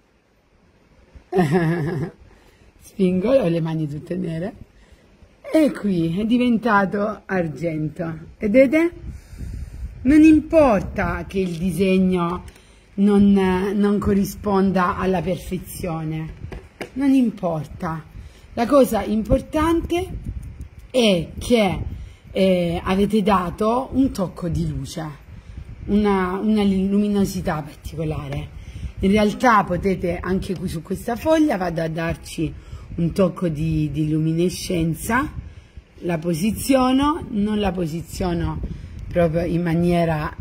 spingo, ho le mani tutte nere, e qui è diventato argento, vedete? Non importa che il disegno non corrisponda alla perfezione, non importa. La cosa importante è che avete dato un tocco di luce, una luminosità particolare. In realtà potete anche qui su questa foglia, vado a darci un tocco di luminescenza, la posiziono, non la posiziono proprio in maniera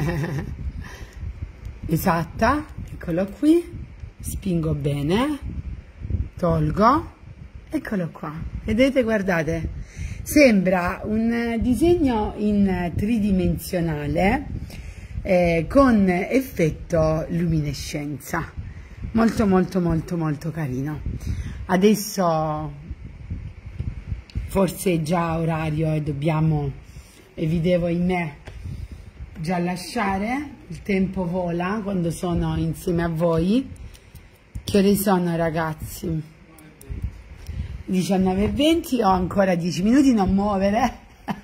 esatta, eccolo qui, spingo bene, tolgo, eccolo qua, vedete, guardate, sembra un disegno in tridimensionale con effetto luminescenza, molto molto molto molto carino. Adesso forse è già orario e dobbiamo, e vi devo, ahimè, già lasciare, il tempo vola quando sono insieme a voi. Che ore sono ragazzi? 19:20, ho ancora 10 minuti, non muovere.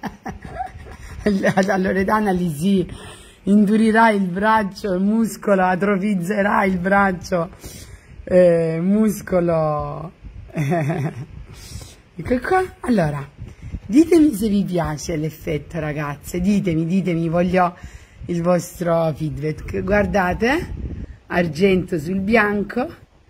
La Loredana lì si indurirà il braccio, il muscolo, atrofizzerà il braccio, muscolo. Ecco qua, allora. Ditemi se vi piace l'effetto ragazze, ditemi, voglio il vostro feedback. Guardate, argento sul bianco,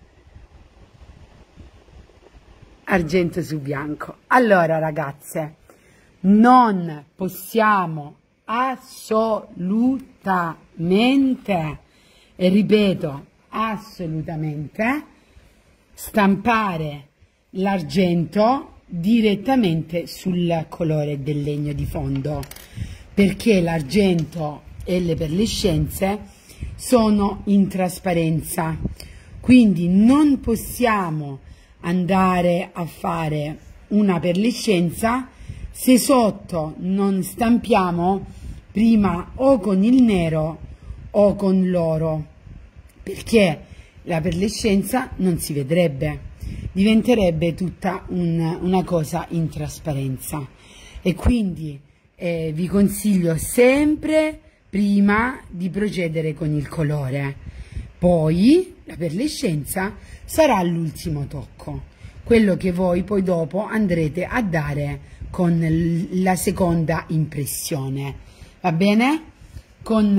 argento su bianco. Allora ragazze, non possiamo assolutamente, e ripeto, assolutamente stampare l'argento direttamente sul colore del legno di fondo, perché l'argento e le perlescenze sono in trasparenza, quindi non possiamo andare a fare una perlescenza se sotto non stampiamo prima o con il nero o con l'oro, perché la perlescenza non si vedrebbe, diventerebbe tutta una cosa in trasparenza. E quindi vi consiglio sempre prima di procedere con il colore, poi la perlescenza sarà l'ultimo tocco, quello che voi poi dopo andrete a dare con la seconda impressione, va bene? Con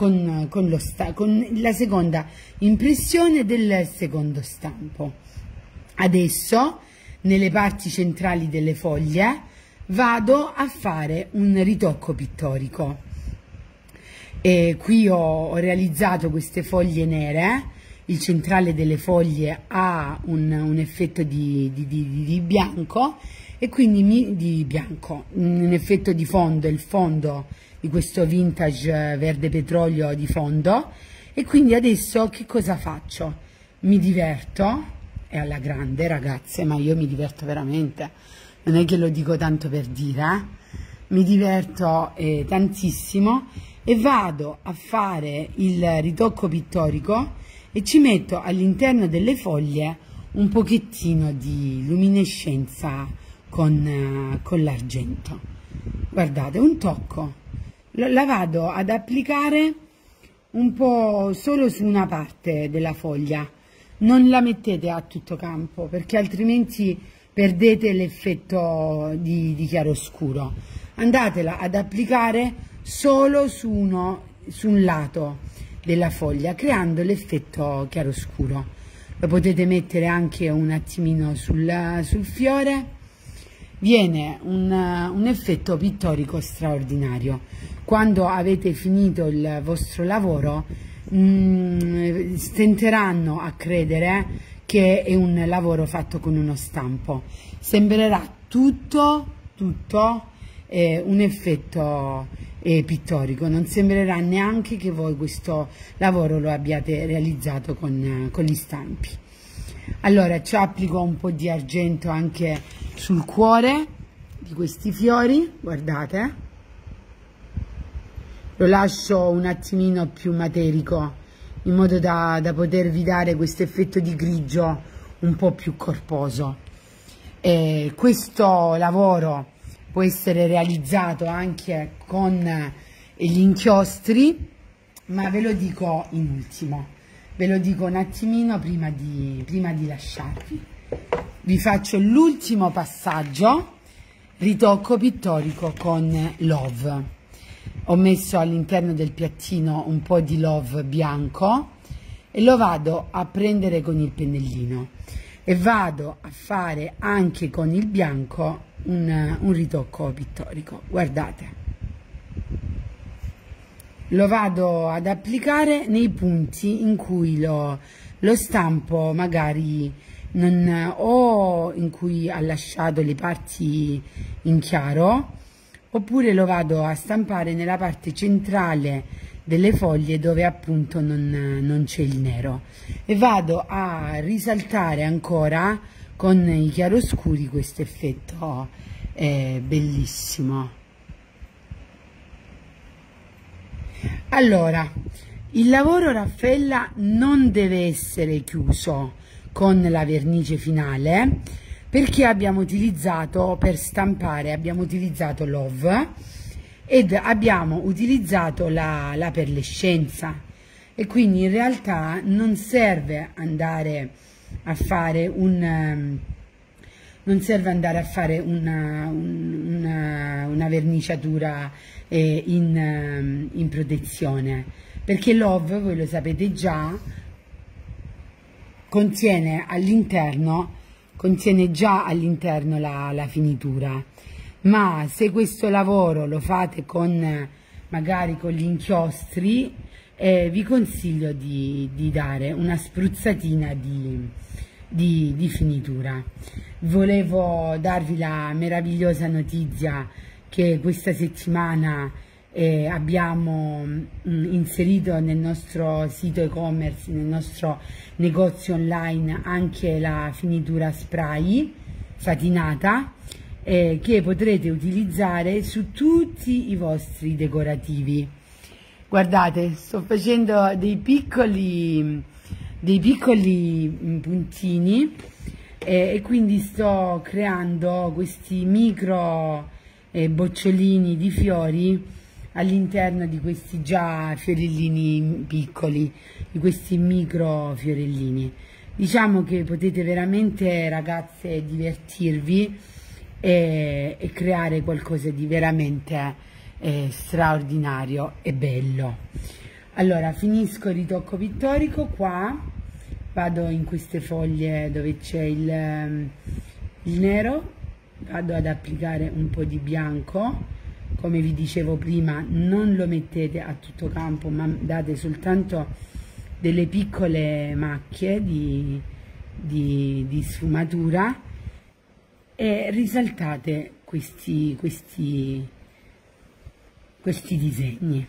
la seconda impressione del secondo stampo. Adesso nelle parti centrali delle foglie vado a fare un ritocco pittorico. E qui ho realizzato queste foglie nere, il centrale delle foglie ha un effetto di bianco, e quindi un effetto di fondo, il fondo di questo vintage verde petrolio di fondo. E quindi adesso che cosa faccio? Mi diverto, è alla grande ragazze, ma io mi diverto veramente, non è che lo dico tanto per dire, mi diverto tantissimo, e vado a fare il ritocco pittorico e ci metto all'interno delle foglie un pochettino di luminescenza con l'argento. Guardate, un tocco, la vado ad applicare un po' solo su una parte della foglia, non la mettete a tutto campo perché altrimenti perdete l'effetto di chiaroscuro. Andatela ad applicare solo su un lato della foglia, creando l'effetto chiaroscuro. Lo potete mettere anche un attimino sul fiore, viene un effetto pittorico straordinario. Quando avete finito il vostro lavoro stenteranno a credere che è un lavoro fatto con uno stampo, sembrerà tutto un effetto pittorico, non sembrerà neanche che voi questo lavoro lo abbiate realizzato con gli stampi. Allora ci applico un po' di argento anche sul cuore di questi fiori, guardate, lo lascio un attimino più materico in modo da potervi dare questo effetto di grigio un po' più corposo. Questo lavoro può essere realizzato anche con gli inchiostri, ma ve lo dico in ultimo, ve lo dico un attimino prima di lasciarvi. Vi faccio l'ultimo passaggio, ritocco pittorico con Love. Ho messo all'interno del piattino un po' di Love bianco e lo vado a prendere con il pennellino e vado a fare anche con il bianco un ritocco pittorico. Guardate, lo vado ad applicare nei punti in cui lo stampo magari o in cui ha lasciato le parti in chiaro, oppure lo vado a stampare nella parte centrale delle foglie dove appunto non c'è il nero, e vado a risaltare ancora con i chiaroscuri questo effetto bellissimo. Allora, il lavoro Raffaella non deve essere chiuso con la vernice finale, perché abbiamo utilizzato per stampare, abbiamo utilizzato Love ed abbiamo utilizzato la perlescenza, e quindi in realtà non serve andare a fare una verniciatura in protezione, perché Love, voi lo sapete già, contiene già all'interno la finitura. Ma se questo lavoro lo fate magari con gli inchiostri, vi consiglio di dare una spruzzatina di finitura. Volevo darvi la meravigliosa notizia che questa settimana abbiamo inserito nel nostro sito e-commerce, nel nostro negozio online, anche la finitura spray satinata che potrete utilizzare su tutti i vostri decorativi. Guardate, sto facendo dei piccoli puntini e quindi sto creando questi micro bocciolini di fiori all'interno di questi già fiorellini piccoli, di questi micro fiorellini. Diciamo che potete veramente, ragazze, divertirvi e creare qualcosa di veramente straordinario e bello. Allora, finisco il ritocco pittorico qua, vado in queste foglie dove c'è il nero, vado ad applicare un po' di bianco. Come vi dicevo prima, non lo mettete a tutto campo, ma date soltanto delle piccole macchie di sfumatura e risaltate questi disegni.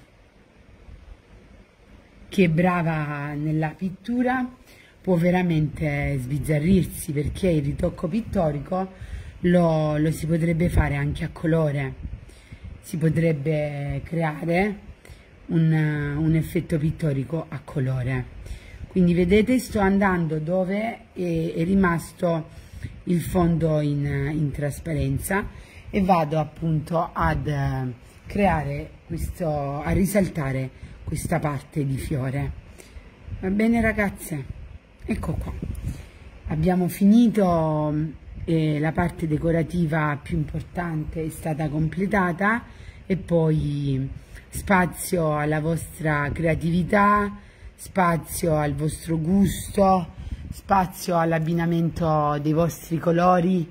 Chi è brava nella pittura può veramente sbizzarrirsi, perché il ritocco pittorico lo si potrebbe fare anche a colore, si potrebbe creare un effetto pittorico a colore. Quindi vedete, sto andando dove è rimasto il fondo in trasparenza e vado appunto ad creare a risaltare questa parte di fiore. Va bene, ragazze? Ecco qua, abbiamo finito, la parte decorativa più importante è stata completata, e poi spazio alla vostra creatività, spazio al vostro gusto, spazio all'abbinamento dei vostri colori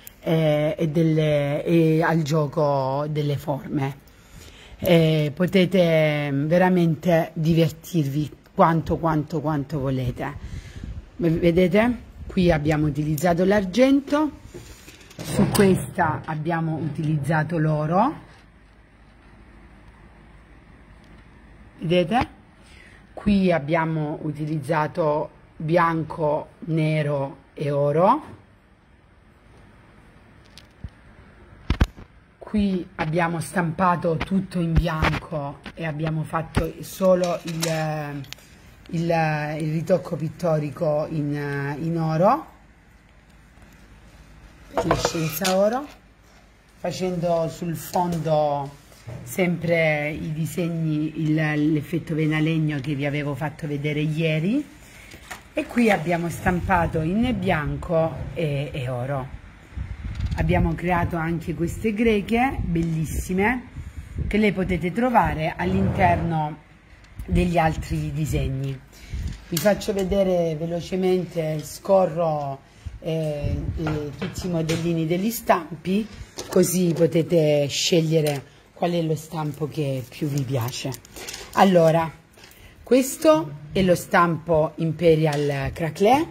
e al gioco delle forme. Potete veramente divertirvi quanto volete. Vedete? Qui abbiamo utilizzato l'argento, su questa abbiamo utilizzato l'oro, vedete? Qui abbiamo utilizzato bianco, nero e oro. Qui abbiamo stampato tutto in bianco e abbiamo fatto solo il ritocco pittorico in oro, scienza oro, facendo sul fondo sempre i disegni, l'effetto venalegno che vi avevo fatto vedere ieri. E qui abbiamo stampato in bianco e oro. Abbiamo creato anche queste greche bellissime che le potete trovare all'interno degli altri disegni. Vi faccio vedere velocemente, scorro tutti i modellini degli stampi, così potete scegliere qual è lo stampo che più vi piace. Allora, questo è lo stampo Imperial Craquelin,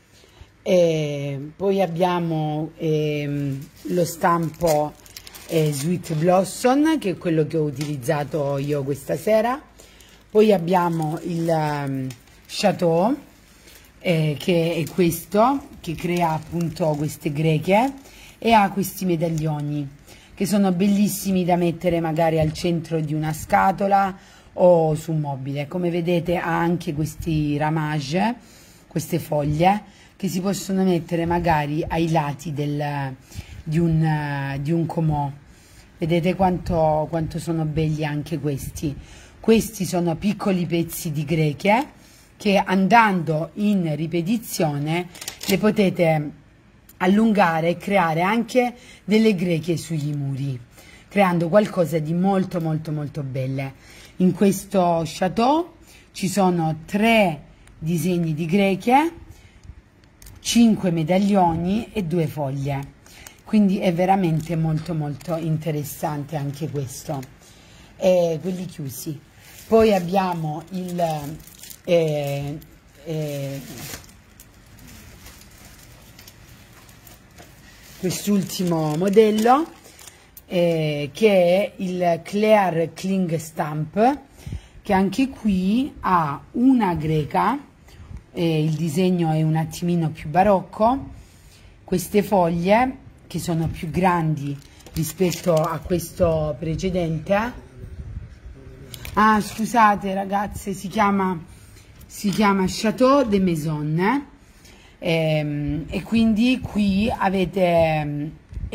poi abbiamo lo stampo Sweet Blossom, che è quello che ho utilizzato io questa sera. Poi abbiamo il Chateau, che è questo, che crea appunto queste greche e ha questi medaglioni che sono bellissimi da mettere magari al centro di una scatola o su un mobile. Come vedete ha anche questi ramage, queste foglie che si possono mettere magari ai lati di un comò. Vedete quanto sono belli anche questi. Questi sono piccoli pezzi di greche che, andando in ripetizione, le potete allungare e creare anche delle greche sugli muri, creando qualcosa di molto belle. In questo Chateau ci sono 3 disegni di greche, 5 medaglioni e 2 foglie, quindi è veramente molto interessante anche questo. E quelli chiusi. Poi abbiamo quest'ultimo modello che è il Clear Cling Stamp, che anche qui ha una greca, il disegno è un attimino più barocco, queste foglie che sono più grandi rispetto a questo precedente. Ah, scusate ragazze, si chiama Château de Maison, e quindi qui avete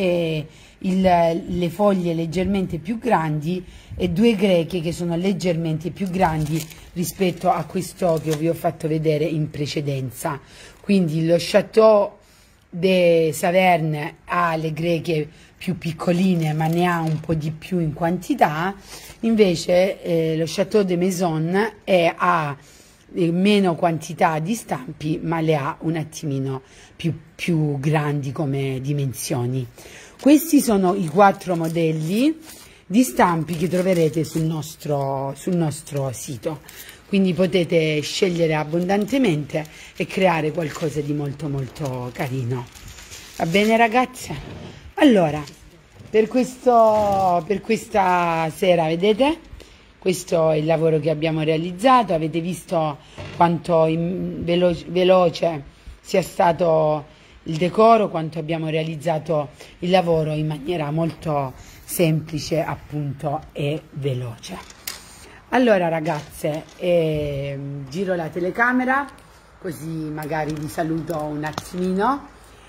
le foglie leggermente più grandi e due greche che sono leggermente più grandi rispetto a questo che vi ho fatto vedere in precedenza. Quindi lo Château de Saverne ha le greche più piccoline, ma ne ha un po' di più in quantità, invece lo Château de Maison ha meno quantità di stampi, ma le ha un attimino più grandi come dimensioni. Questi sono i 4 modelli di stampi che troverete sul nostro sito, quindi potete scegliere abbondantemente e creare qualcosa di molto molto carino. Va bene ragazze? Allora, per questa sera, vedete? Questo è il lavoro che abbiamo realizzato. Avete visto quanto veloce sia stato il decoro, quanto abbiamo realizzato il lavoro in maniera molto semplice, appunto, e veloce. Allora ragazze, giro la telecamera così magari vi saluto un attimino.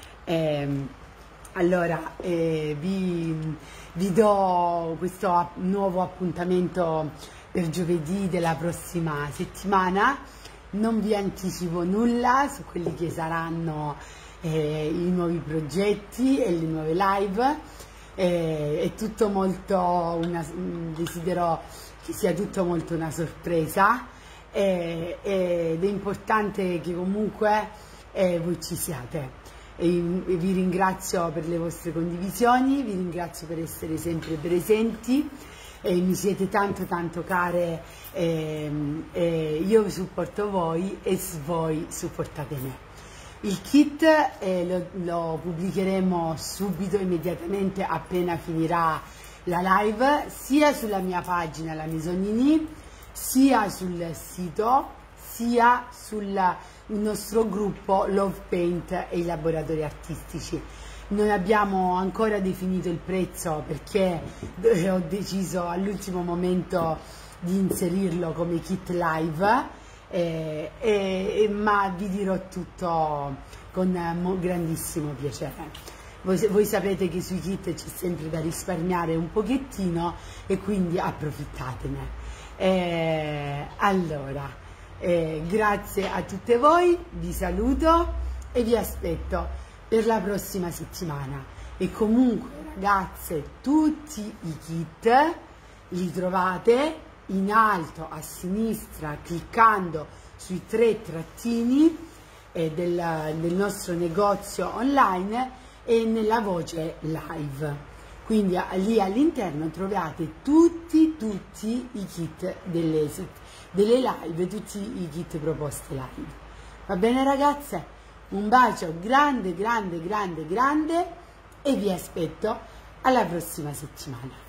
Allora vi do questo nuovo appuntamento per giovedì della prossima settimana. Non vi anticipo nulla su quelli che saranno i nuovi progetti e le nuove live. È tutto molto desidero che sia tutto molto una sorpresa, ed è importante che comunque voi ci siate. E vi ringrazio per le vostre condivisioni, vi ringrazio per essere sempre presenti, mi siete tanto care, io supporto voi e voi supportate me. Il kit lo pubblicheremo subito, immediatamente, appena finirà la live, sia sulla mia pagina La Maisonini, sia sul sito, sia sul nostro gruppo Love Paint e i laboratori artistici. Non abbiamo ancora definito il prezzo perché ho deciso all'ultimo momento di inserirlo come kit live, ma vi dirò tutto con grandissimo piacere. Voi sapete che sui kit c'è sempre da risparmiare un pochettino e quindi approfittatene. Allora, grazie a tutte voi, vi saluto e vi aspetto per la prossima settimana. E comunque ragazze, tutti i kit li trovate in alto a sinistra cliccando sui 3 trattini del nostro negozio online e nella voce live. Quindi lì all'interno trovate tutti i kit delle live, tutti i kit proposte live. Va bene ragazze? Un bacio grande e vi aspetto alla prossima settimana.